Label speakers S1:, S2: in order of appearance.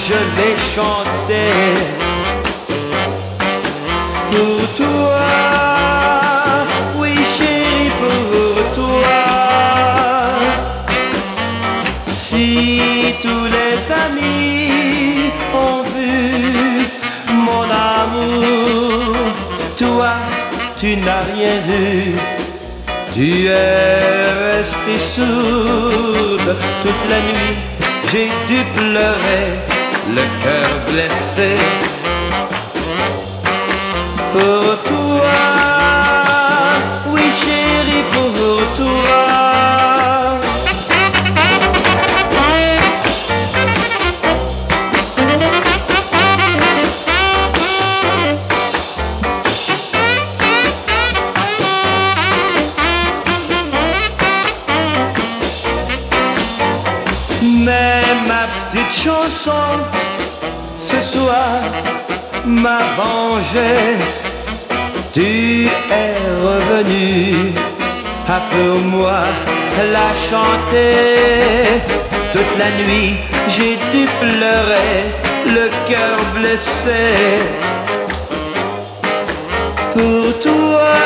S1: je l'ai chanté pour toi, oui chérie, pour toi. Si tous les amis ont vu mon amour, toi tu n'as rien vu. Tu es restée sourde toute la nuit, j'ai dû pleurer, le cœur blessé. Pour toi, oui chérie, pour toi. Mais ma petite chanson, ce soir, m'a vengé. Tu es revenu pour moi la chanter. Toute la nuit, j'ai dû pleurer, le cœur blessé. Pour toi,